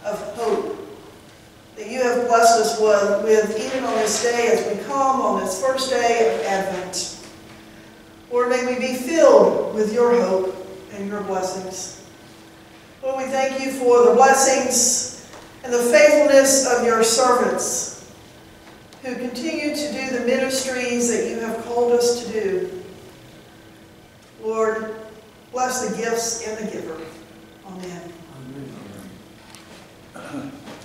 of hope that you have blessed us with even on this day as we come on this first day of Advent. Lord, may we be filled with your hope and your blessings. Lord, we thank you for the blessings and the faithfulness of your servants who continue to do the ministries that you have called us to do. Lord, bless the gifts and the giver. Amen. Amen.